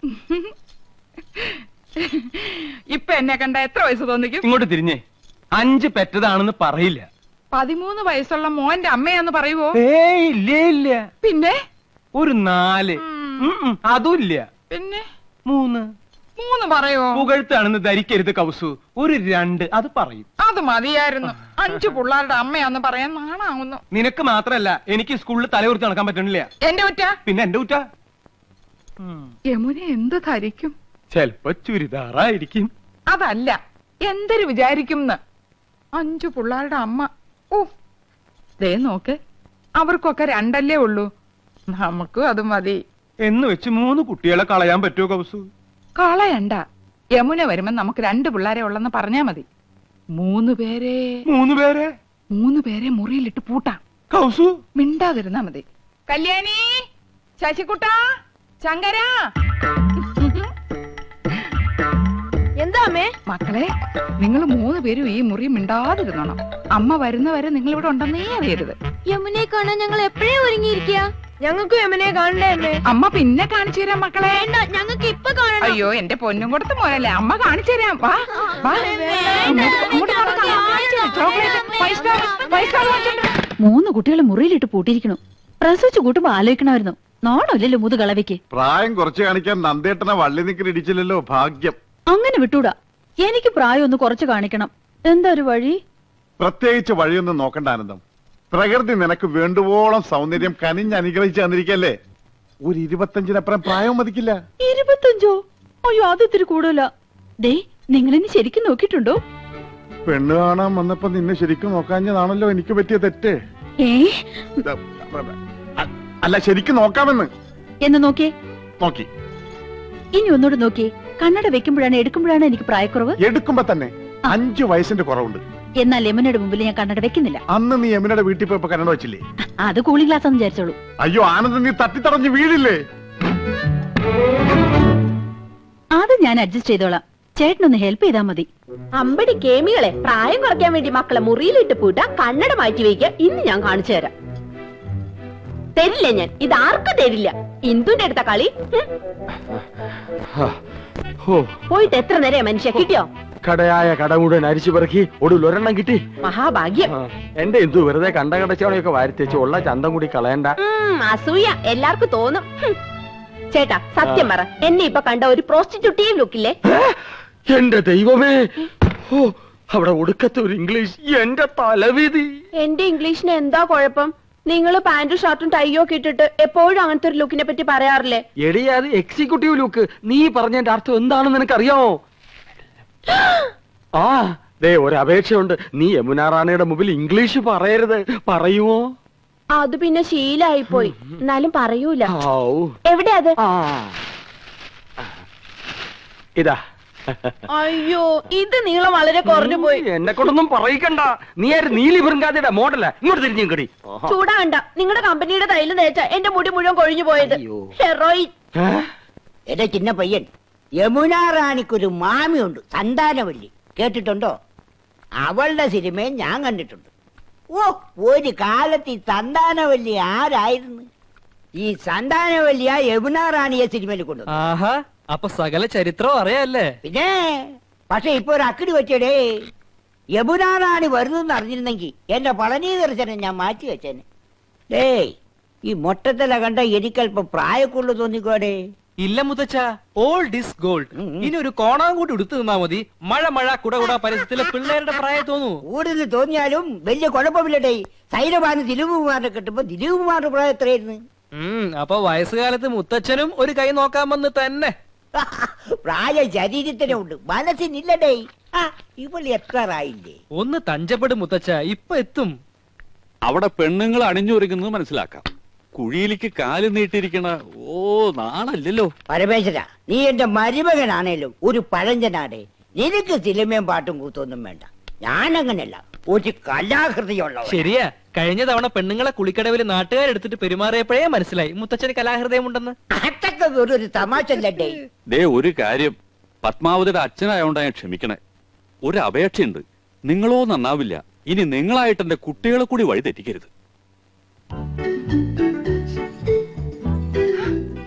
ഇപ്പൊ എന്നെ കണ്ട എത്ര വയസ്സ് തോന്നിക്കും? ഇങ്ങോട്ട് തിരിഞ്ഞേ. 5 പെറ്റതാണെന്ന് പറയില്ല. 13 വയസ്സുള്ള മോന്റെ അമ്മയാന്ന് പറയുവോ? ഏയ് ഇല്ല ഇല്ല. പിന്നെ ഒരു 4. അതും ഇല്ല. പിന്നെ 3 പറയോ? പുകഴ്ത്താണെന്ന് ധരിക്കരുത് കൗസു. ഒരു 2 അത് പറയും. അത് മതിയായിരുന്നു. 5 പിള്ളേരുടെ അമ്മയാന്ന് പറയാൻ നാണാവുന്നു. നിനക്ക് മാത്രല്ല, എനിക്ക് സ്കൂളിൽ തലകുറിച്ച് നടക്കാൻ പറ്റണില്ല. എന്റെ കുറ്റ? പിന്നെ എന്റെ കുറ്റ. യമുന എന്ത് ധരിക്കും? ചെലപ്പോ ചുരിദാറായിരിക്കും. അതല്ല, എന്തൊരു വിചാരിക്കും? 5 പിള്ളേരുടെ അമ്മ. ഓ ദേ നോക്ക്, അവർക്കൊക്കെ 2 അല്ലേ ഉള്ളൂ. നമുക്കും അത് മതി എന്ന് വെച്ച് 3 കുട്ടികളെ കളയാൻ പറ്റുമോ കൗസു? കളയണ്ട. യമുന വരുമ്പോ നമുക്ക് 2 പിള്ളേരെ ഉള്ളെന്ന് പറഞ്ഞാ മതി. 3 പേരെ മുറിയിലിട്ട് പൂട്ടാം. കൗസു മിണ്ടാതിരുന്നാ മതി. കല്യാണി, ശശികുട്ട, ശങ്കര. എന്താ അമ്മേ? മക്കളെ, നിങ്ങൾ 3 പേരും ഈ മുറി മിണ്ടാതിരുന്നോണം. അമ്മ വരുന്നവരെ നിങ്ങൾ ഇവിടെ ഉണ്ടെന്നേ അറിയരുത്. യമുനെ കാണാൻ ഞങ്ങൾ എപ്പോഴേ ഒരുങ്ങിയിരിക്കുക. ഞങ്ങൾക്ക് യമുനെ കാണണ്ടേ അമ്മേ? അമ്മ പിന്നെ കാണിച്ചു തരാം മക്കളെ. ഞങ്ങൾക്ക് ഇപ്പൊ കാണണം. അയ്യോ, എന്റെ പൊന്നും കൊടുത്ത് മോനല്ലേ, അമ്മ കാണിച്ചു തരാം. വാ വാ, അങ്ങോട്ട് നടക്കാം. ചോക്ലേറ്റ് 5 സ്റ്റാർ വാങ്ങിച്ചോണ്ട്. 3 കുട്ടികളെ മുറിയിലിട്ട് പൂട്ടിയിരിക്കണു. പ്രസവിച്ചു കൂട്ടുമ്പോ ആലോചിക്കണമായിരുന്നു. നോണല്ലോ മുതുകളവയ്ക്ക്. പ്രായം കുറച്ച് കാണിക്കാൻ നന്ദേട്ടനെ വള്ളി നിക്കൽ ഇടിച്ചില്ലല്ലോ. ഭാഗ്യം. അങ്ങനെ വിട്ടൂടാ. എനിക്ക് പ്രായം ഒന്ന് കുറച്ച് കാണിക്കണം. എന്താ ഒരു വഴി? പ്രത്യേകിച്ച് വഴിയൊന്നും നോക്കണ്ട ആനന്ദം. പ്രകൃതി നിനക്ക് വേണ്ടുവോളം സൗന്ദര്യം കനിഞ്ഞ് അനുഗ്രഹിച്ച് തന്നിരിക്കല്ലേ. ഒരു 25-നപ്പുറം പ്രായം മതിക്കില്ല. 25? അയ്യോ, അത് ഇത്തിരി കൂടുതല. ദേ, നിങ്ങളെന്നെ ശരിക്കും നോക്കിയിട്ടുണ്ടോ? പെണ്ണ് കാണാൻ വന്നപ്പോ നിന്നെ ശരിക്കും നോക്കാഞ്ഞതാണല്ലോ എനിക്ക് പറ്റിയ തെറ്റ്. അല്ല, ശരിക്കും നോക്കാമെന്ന്. എന്ന് നോക്കിയേ. നോക്കി. ഇനി ഒന്നുകൂടെ നോക്കിയേ. കണ്ണട വെക്കുമ്പോഴാണ് എടുക്കുമ്പോഴാണ് എനിക്ക് പ്രായക്കുറവ്? എടുക്കുമ്പോ തന്നെ 5 വയസ്സിന്റെ കുറവുണ്ട്. എന്നാൽ യമുനയുടെ മുമ്പിൽ ഞാൻ കണ്ണട വെക്കുന്നില്ല. അന്ന് നീ യമുനയുടെ വീട്ടിൽ പോയപ്പോ കണ്ണട വെച്ചില്ലേ? അത് കൂളിംഗ് ഗ്ലാസ് എന്ന് വിചാരിച്ചോളൂ. അയ്യോ ആനന്ദം, നീ തട്ടിത്തടഞ്ഞ് വീഴില്ലേ? അത് ഞാൻ അഡ്ജസ്റ്റ് ചെയ്തോളാം. ചേട്ടനൊന്ന് ഹെൽപ്പ് ചെയ്താൽ മതി. അമ്പടി കേമികളെ, പ്രായം കുറയ്ക്കാൻ വേണ്ടി മക്കളെ മുറിയിലിട്ട് പൂട്ട, കണ്ണട മാറ്റി വയ്ക്കുക. ഇന്ന് ഞാൻ കാണിച്ചു തരാം. തരില്ല ഞാൻ, ഇതാർക്കും തരില്ല. ഇന്ദുന്റെ അടുത്ത കളി. പോയിട്ട് എത്ര നേരം മനുഷ്യ കിട്ടിയോ? കടയായ കട മുഴുവൻ അരിച്ചു പെറുക്കി ഒടുവിൽ ഒരെണ്ണം കിട്ടി. മഹാഭാഗ്യം. എന്റെ എന്തു വെറുതെ കണ്ട കടച്ചവണയൊക്കെ വാരിത്തേച്ച് ഉള്ള ചന്തം കൂടി കളയണ്ട. അസൂയ എല്ലാവർക്കും തോന്നും. ചേട്ടാ സത്യം പറ, എന്നെ ഇപ്പൊ കണ്ട ഒരു പ്രോസ്റ്റിറ്റ്യൂട്ടീവ് ലുക്കില്ലേ? എന്റെ ദൈവമേ, ഓ അവിടെ ഒടുക്കത്തെ ഒരു ഇംഗ്ലീഷ്. എന്റെ തലവിധി. എന്റെ ഇംഗ്ലീഷിന് എന്താ കുഴപ്പം? നിങ്ങള് പാന്റും ഷർട്ടും ടൈയോ ഒക്കെ ഇട്ടിട്ട് എപ്പോഴും അങ്ങനത്തെ ഒരു ലുക്കിനെ പറ്റി പറയാറില്ലേ? എടി, അത് എക്സിക്യൂട്ടീവ് ലുക്ക്. നീ പറഞ്ഞതിന്റെ അർത്ഥം എന്താണെന്ന് നിനക്കറിയാമോ? ആ ദേ, ഒരു അപേക്ഷയുണ്ട്. നീ യമുന റാണിയുടെ മുമ്പിൽ ഇംഗ്ലീഷ് പറയരുത്. പറയുമോ? അത് പിന്നെ ശീലായിപ്പോയി. എന്നാലും പറയൂല. എവിടെ അത്? ഇതാ. അയ്യോ, ഇത് നീളം വളരെ കുറഞ്ഞു പോയി. എന്നെ കൊണ്ടൊന്നും പറയിക്കണ്ട. നീ ആര്? നീലി ബൃങ്കാതിയുടെ മോഡലാ. ഇങ്ങോട്ട് തിരിഞ്ഞു കടി. ചൂടാണ്ട. നിങ്ങളുടെ കമ്പനിയുടെ തൈല് തേച്ച എന്റെ മുടി മുഴുവൻ കൊഴിഞ്ഞു പോയത്. ഹെറോയിൻ. എന്റെ ചിന്ന പയ്യൻ, യമുന റാണിക്കൊരു മാമിയുണ്ട്, സന്താനവല്ലി. കേട്ടിട്ടുണ്ടോ? അവളുടെ സിനിമയും ഞാൻ കണ്ടിട്ടുണ്ട്. ഓ, ഒരു കാലത്ത് ഈ സന്താനവല്ലി ആരായിരുന്നു? ഈ സന്താനവല്ലിയ യമുന റാണിയെ സിനിമയിൽ കൊണ്ടുവന്നു. അപ്പൊ സകല ചരിത്രം അറിയാല്ലേ? പിന്നെ പക്ഷെ ഇപ്പൊ ഒരു അക്കിടി വെച്ചടേ. യമുന റാണി വരുന്നെന്ന് അറിഞ്ഞിരുന്നെങ്കിൽ എന്റെ പളനി ദർശനം ഞാൻ മാറ്റി വെച്ചേനെ. ഡേയ്, ഈ മൊട്ടത്തല കണ്ട എനിക്കല്പം പ്രായക്കുള്ളു തോന്നിക്കോടെ. ഇല്ല മുത്തച്ഛ, ഓൾഡ് ഈസ് ഗോൾഡ്. ഇനി ഒരു കോണാൻ കൂടി എടുത്തു നിന്നാ മതി. മഴ കുട പരിസരത്തിലെ പിള്ളേരുടെ പ്രായം തോന്നൂ. കൂടുതൽ തോന്നിയാലും വലിയ കുഴപ്പമില്ലടേ. സൈരബാന് ദിലീപ് കുമാറിനെ കിട്ടുമ്പോ ദിലീപ് കുമാറിന്റെ പ്രായം എത്രയായിരുന്നു? അപ്പൊ വയസ്സുകാലത്ത് മുത്തച്ഛനും ഒരു കൈ നോക്കാൻ വന്ന് തന്നെ. പ്രായം ശരീരത്തിനുണ്ട്, മനസ്സിനില്ലടേ. ഇവള് എത്രയില്ലേ? ഒന്ന് തഞ്ചപ്പെടും മുത്തച്ഛ, ഇപ്പൊ എത്തും. അവിടെ പെണ്ണുങ്ങൾ അണിഞ്ഞൊരുങ്ങുന്നത് മനസ്സിലാക്കാം. കുഴിയിലേക്ക് കാല് നീട്ടിയിരിക്കണ നാണല്ലോ. പരമേശ്വര, നീ എന്റെ മരുമകനാണേലും ഒരു പഴഞ്ചനാടേ. നിനക്ക് സിനിമയും പാട്ടും കൂത്തൊന്നും വേണ്ട. ഞാനങ്ങനല്ല, ഒരു കലാഹൃദയുള്ള. ശരിയാ, കഴിഞ്ഞ തവണ പെണ്ണുങ്ങളെ കുളിക്കടവിൽ നാട്ടുകാരെടുത്തിട്ട് പെരുമാറിയപ്പോഴേ മനസ്സിലായി മുത്തച്ഛന് കലാഹൃദയമുണ്ടെന്ന്. അതൊക്കെ ഒരു തമാശ അല്ലേ? ദേ, ഒരു കാര്യം, പത്മാവതിയുടെ അച്ഛനായോണ്ടാ ക്ഷമിക്കണേ. ഒരു അപേക്ഷയുണ്ട്. നിങ്ങളോ നന്നാവില്ല. ഇനി നിങ്ങളായിട്ട് എന്റെ കുട്ടികളെ കൂടി വഴി തെറ്റിക്കരുത്. നിന്റെ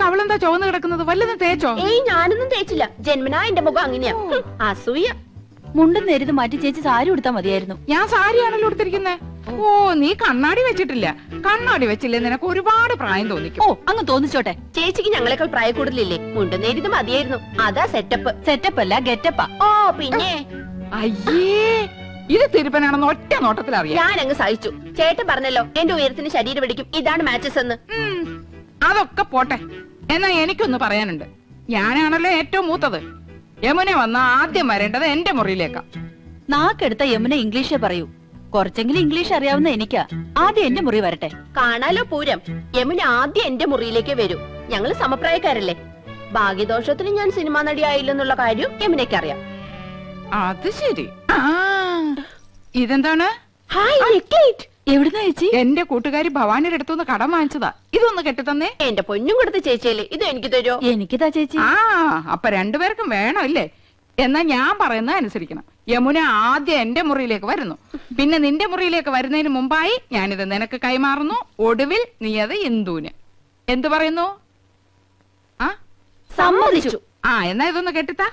കവളെന്താ ചുവന്ന് കിടക്കുന്നത്? വല്ലതും തേച്ചോ? ഏയ് ഞാനൊന്നും തേച്ചില്ല. ജന്മനാ എന്റെ മുഖം അങ്ങനെയാ. അസൂയ. മുണ്ടും നേരിത് മാറ്റി ചേച്ചി സാരി ഉടുത്താ മതിയായിരുന്നു. ഞാൻ സാരിയാണല്ലോ എടുത്തിരിക്കുന്നേ. ഓ, നീ കണ്ണാടി വെച്ചിട്ടില്ല. കണ്ണാടി വെച്ചില്ലേ നിനക്ക് ഒരുപാട് പ്രായം തോന്നിക്കും. ഓ, അങ്ങ് തോന്നിച്ചോട്ടെ. ചേച്ചിക്ക് ഞങ്ങളെക്കാൾ പ്രായ കൂടുതലില്ലേ? മുണ്ടുന്നേരിത് മതിയായിരുന്നു. അതാ സെറ്റപ്പ്. സെറ്റപ്പ് അല്ല, ഗെറ്റപ്പാ. ഓ പിന്നെ അയ്യേ, ഇത് തിരുപ്പനാണെന്ന് ഒറ്റ നോട്ടത്തിൽ അറിയാം. ഞാൻ അങ്ങ് സഹിച്ചു. ചേട്ടൻ പറഞ്ഞല്ലോ എന്റെ ഉയരത്തിന് ശരീരം പിടിക്കും, ഇതാണ് മാച്ചസ് എന്ന്. അതൊക്കെ പോട്ടെ. എന്നാ എനിക്കൊന്ന് പറയാനുണ്ട്. ഞാനാണല്ലോ ഏറ്റവും മൂത്തത്. യമുന വന്ന ആദ്യം വരേണ്ടത് എന്റെ മുറിയിലേക്കാ. നാക്കെടുത്ത യമുന ഇംഗ്ലീഷേ പറയൂ. കുറച്ചെങ്കിലും ഇംഗ്ലീഷ് അറിയാവുന്ന എനിക്കാ. ആദ്യം എന്റെ മുറി വരട്ടെ. കാണാലോ പൂരം. യമുന ആദ്യം എന്റെ മുറിയിലേക്ക് വരൂ. ഞങ്ങള് സമപ്രായക്കാരല്ലേ. ഭാഗ്യദോഷത്തിന് ഞാൻ സിനിമാ നടിയായില്ലെന്നുള്ള കാര്യം യമുനയ്ക്ക് അറിയാം. അത് ശരി. ആ, ഇതെന്താണ്? ഹായ് നെക്ലേറ്റ്. എവിടുന്നാ ചേച്ചി? എന്റെ കൂട്ടുകാരി ഭവാനിയുടെ അടുത്തുനിന്ന് കടം വാങ്ങിച്ചതാ. ഇതൊന്ന് കെട്ടിത്തന്നേ. എന്റെ പൊന്നും കൊടുത്ത ചേച്ചിയല്ലേ, ഇത് എനിക്ക് തരുമോ? എനിക്കിതാ ചേച്ചി. ആ, അപ്പൊ രണ്ടുപേർക്കും വേണം ഇല്ലേ? എന്നാ ഞാൻ പറയുന്നത് അനുസരിക്കണം. യമുന ആദ്യം എന്റെ മുറിയിലേക്ക് വരുന്നു. പിന്നെ നിന്റെ മുറിയിലേക്ക് വരുന്നതിന് മുമ്പായി ഞാനിത് നിനക്ക് കൈമാറുന്നു. ഒടുവിൽ നീ അത് ഇന്ദുവിന്. എന്തു പറയുന്നു? ആ, സമ്മതിച്ചു. ആ, എന്നാ ഇതൊന്ന് കെട്ടിത്താ.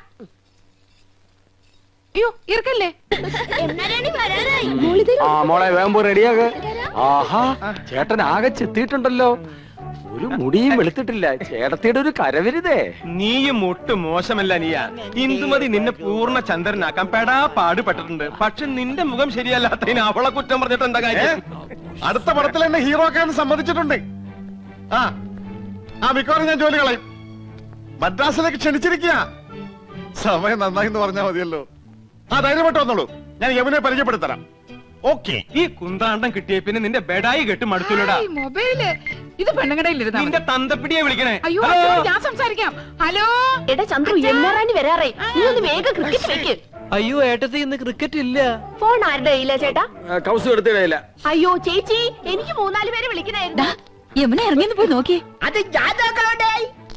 അയ്യോ, ഇറക്കല്ലേ. ആ മോളെ വേഗം റെഡിയാക. ആഹാ, ചേട്ടൻ ആകെ ചെത്തിയിട്ടുണ്ടല്ലോ. ഒരു മുടിയും വെളുത്തിട്ടില്ല. ചേട്ടത്തിയുടെ ഒരു കരവരുതേ. നീയും ഒട്ടും മോശമല്ല നീയാ. ഇന്ദുമതി നിന്നെ പൂർണ്ണ ചന്ദ്രനാക്കാൻ പെടാ പാടുപെട്ടിട്ടുണ്ട്. പക്ഷെ നിന്റെ മുഖം ശരിയല്ലാത്തതിന് അവളെ കുറ്റം പറഞ്ഞിട്ട് എന്താ കാര്യം? അടുത്ത പടത്തിൽ എന്നെ ഹീറോ ആക്കാൻ സമ്മതിച്ചിട്ടുണ്ട്. ആ ആ മിക്കവാറും ഞാൻ ജോലി കളയും. മദ്രാസിലേക്ക് ക്ഷണിച്ചിരിക്കുക. സമയം നന്നായി എന്ന് പറഞ്ഞാൽ മതിയല്ലോ. ആ, ധൈര്യമായിട്ട് വന്നോളൂ. ഞാൻ യമുനെ പരിചയപ്പെടുത്തരാം. ഓക്കെ. ഈ കുന്താണ്ടം കിട്ടിയ പിന്നെ നിന്റെ ബെഡായി കെട്ട് മടുത്തുള്ളടാ. മൊബൈല് ഇത് പെണ്ണുകടയിലിരുന്നാ നിന്റെ തന്തപ്പിടിയെ വിളിക്കണേ. അയ്യോ, ഹലോ? അച്ഛോ, ഞാൻ സംസാരിക്കാം. ഹലോ എടാ ചന്ദ്രു, എല്ലാറാണി വരാറേ. നീ ഒന്ന് വേഗം ക്രിക്കറ്റ് വെക്ക്. അയ്യോ ഏട്ടത്തി, ഇന്ന് ക്രിക്കറ്റ് ഇല്ല. ഫോൺ ആരുടെ കയ്യിലാ ചേട്ടാ? കൗസ് എടുത്തിടയില്ല. അയ്യോ ചേച്ചി, എനിക്ക് 3-4 പേരെ വിളിക്കണായിരുന്നു. യമുന ഇറങ്ങിന്ന് പോയി നോക്കിയേ. അത് ഞാൻ നോക്കണോണ്ടേ.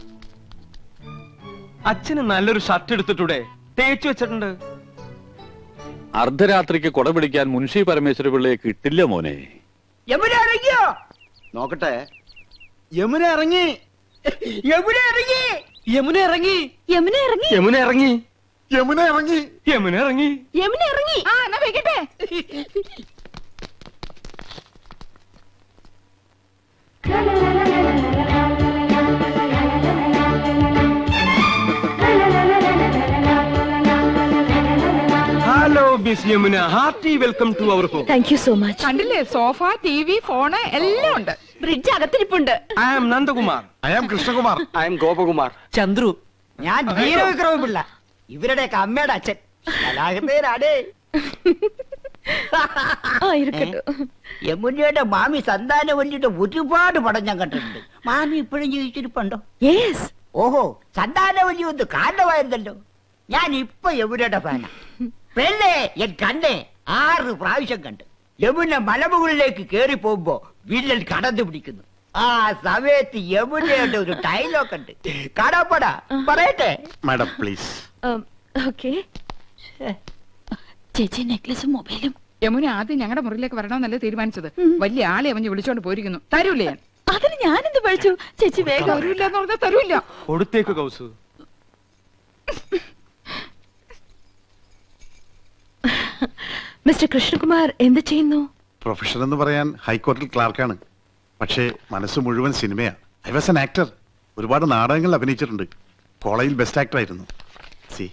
അച്ഛന് നല്ലൊരു ഷർട്ട് എടുത്തിട്ടൂടെ? തേച്ചു വെച്ചിട്ടുണ്ട്. അർദ്ധരാത്രിക്ക് കൊട പിടിക്കാൻ മുൻഷി പരമേശ്വര പിള്ളയെ കിട്ടില്ല മോനെ. യമുന ഇറങ്ങിയോ? നോക്കട്ടെ. യമുന ഇറങ്ങി. യമുന ഇറങ്ങി. യമുന ഇറങ്ങി. യമുന ഇറങ്ങി. യമുന ഇറങ്ങി. യമുന ഇറങ്ങി. യമുന ഇറങ്ങി. യമുന ഇറങ്ങി. ആ, എന്നാ വെക്കട്ടെ. Hello miss Yamuna, hearty welcome to our home. Thank you so much. കണ്ടില്ലേ, സോഫ, TV, ഫോണ് എല്ലാം ഉണ്ട്. ബ്രിഡ്ജ് അകത്തിരിപ്പുണ്ട്. I am Nandakumar. I am Krishnakumar. I am Gopakumar. Chandru. ഞാൻ വീരവിക്രമ പിള്ള, ഇവരുടെയൊക്കെ അമ്മയുടെ അച്ഛൻ. കലാഹൃദയനാടേ. യമുനയുടെ മാമി സന്താനവല്ലിയുടെ ഒരുപാട് പടം ഞാൻ കണ്ടിട്ടുണ്ട്. മാമി ഇപ്പോഴും ജീവിച്ചിരിപ്പുണ്ടോ? യെസ്. ഓഹോ, സന്താനവല്ലി ഒന്ന് കാരണമായിരുന്നല്ലോ. ഞാൻ ഇപ്പൊ യമുനയുടെ ഫാനാ. പെണ്ണേ, ഞാൻ കണ്ടേ 6 പ്രാവശ്യം കണ്ട്. യമുന മലമുകളിലേക്ക് കേറി പോകുമ്പോ വില്ലൻ കടന്നു പിടിക്കുന്നു. ആ സമയത്ത് യമുനയുടെ ഒരു ഡയലോഗ് ഉണ്ട്. കാണാപ്പടാ, പറയട്ടെ? Madam please. ഓക്കെ. ചേച്ചി നെക്ലസും മൊബൈലും. യമുന ആദ്യം ഞങ്ങളുടെ മുറിയിലേക്ക് വരണമെന്നല്ലേ തീരുമാനിച്ചത്. വലിയ ആളെ അവഞ്ഞ് വിളിച്ചോണ്ട് പോയിരിക്കുന്നു. തരൂലേ ഞാൻ? അതിന് ഞാനെന്ത് പഴിച്ചു? ചേച്ചി വേഗം. തരൂല്ല എന്ന് പറഞ്ഞാൽ തരൂല്ല. കൊടുത്തേക്ക് കൗസു. മിസ്റ്റർ കൃഷ്ണകുമാർ എന്ത് ചെയ്യുന്നു? പ്രൊഫഷൻ എന്ന് പറയാൻ ഹൈക്കോടതിയിൽ ക്ലാർക്കാണ്. പക്ഷേ മനസ്സ് മുഴുവൻ സിനിമയാ. I was an actor. ഒരുപാട് നാടകങ്ങൾ അഭിനയിച്ചിട്ടുണ്ട്. കോളേജിൽ ബെസ്റ്റ് ആക്ടർ ആയിരുന്നു. See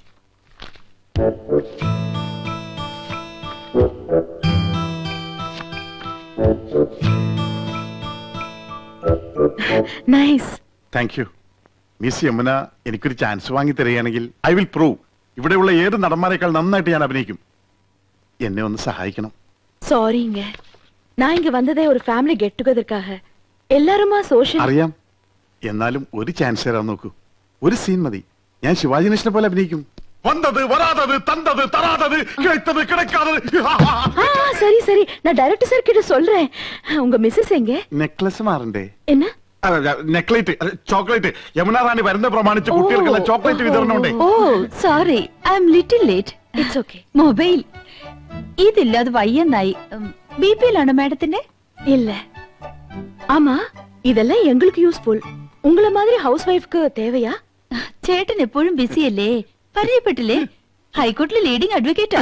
nice. Thank you. Miss Yamuna എനിക്കൊരു ചാൻസ് വാങ്ങി തരികയാണെങ്കിൽ ഐ വിൽ പ്രൂവ് ഇവിടെയുള്ള ഏത് നടന്മാരെക്കാൾ നന്നായിട്ട് ഞാൻ അഭിനയിക്കും. എന്നെ ഒന്ന് സഹായിക്കണം. சாரிங்க, நான் இங்க வந்ததே ஒரு ஃபேமிலி கெட் டுகெதர்க்காக. எல்லாருமா சோஷியல். അറിയാം. എന്നാലും ഒരു ചാൻസ് തരാൻ നോക്കൂ. ഒരു സീൻ മതി. ഞാൻ ശിവാജി ഗണേശനെ പോലെ അഭിനയിക്കും. വന്നത് വരാതത് തന്തത് തരാതത് കിടത്തത് കിടക്കാതത്. சரி சரி, நான் டைரக்டர் சார் கிட்ட சொல்றேன். உங்க மிஸ்ஸஸ் எங்க? നെക്ലസ് മാറണ്ടേ? என்ன? നെക്ലേറ്റ്, ചോക്ലേറ്റ്. യമുന റാണി വരുന്ന പ്രമാണിച്ച് കുട്ടികൾക്കുള്ള ചോക്ലേറ്റ് വിതരണമുണ്ട്. Oh sorry, I am little late. It's okay. Mobile ഇതില്ലാതെ വയ്യെന്നായി. ബിപിയിലാണോ മാഡത്തിന്റെ? இல்ல. ஆமா, இதெல்லாம் எங்களுக்கு யூஸ்ஃபுல். உங்கள மாதிரி ஹவுஸ் ஒய்ஃப்க்கு தேவையா? ചേട്ടൻ എപ്പോഴും ബിസിയല്ലേ, പരിചയപ്പെട്ടില്ലേ? ഹൈക്കോർട്ടിലെ ലീഡിംഗ് അഡ്വക്കേറ്റാ.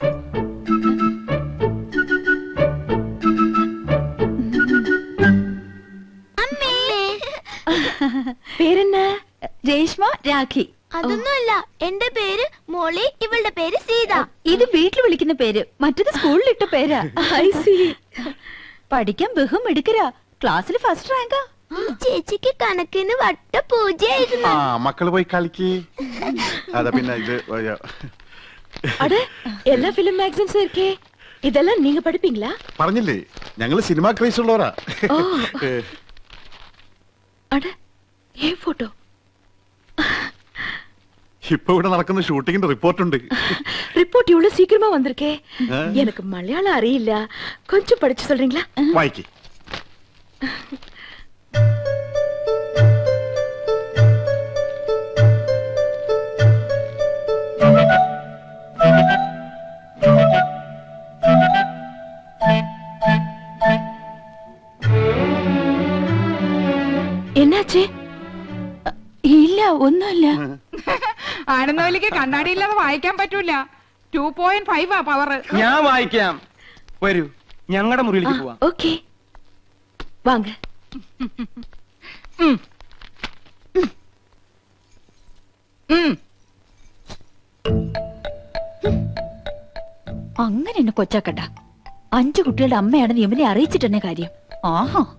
പേരെന്ന? രേഷ്മ രാഖി. അതൊന്നുമല്ല, എന്റെ പേര് മോളി, ഇവളുടെ പേര് സീത. ഇത് വീട്ടിൽ വിളിക്കുന്ന പേര്, മറ്റത് സ്കൂളിലിട്ട പേരാ. പഠിക്കാൻ ബഹും എടുക്കരാ, ക്ലാസ്സിൽ ഫസ്റ്റ് റാങ്കാ. ചേച്ചിക്ക് കണക്കിന് വട്ട പൂജയായിരുന്നു. മക്കള് പോയി കളിക്ക്. അതാ പിന്നെ ഇത് அட எல்லா ஃபிலிம் மேகசின்ஸும் இருக்கே, இதெல்லாம் நீங்க படிப்பீங்களா? പറഞ്ഞില്ലേ ഞങ്ങള് സിനിമ ക്രൈസ് ഉള്ളവരാ. அட ஏன் போட்டோ? ഇപ്പൊ ഇവിടെ നടക്കുന്ന ഷൂട്ടിങ്ങിന്റെ റിപ്പോർട്ടുണ്ട്. ரிப்போர்ட் இவ்வளவு சீக்கிரமா வந்திருக்கே. எனக்கு மலையாளம் அறியிല്ല, கொஞ்சம் படிச்சு சொல்றீங்களா? വായിക്ക്. என்னாச்சு? ഇല്ല, ഒന്നുമില്ല. ആനന്ദവല്ലിക്ക് കണ്ണാടിയില്ലാതെ വായിക്കാൻ പറ്റൂല. 2.5 പവർ. ഞാൻ വായിക്കാം. വരൂ, ഞങ്ങളുടെ മുറിയിലേക്ക് പോവാം. ஓகே வாங்க. അങ്ങനെ എന്നെ കൊച്ചാക്കട്ട. 5 കുട്ടികളുടെ അമ്മയാണെന്ന് യമുനെ അറിയിച്ചിട്ടെന്നെ കാര്യം. ആഹാ.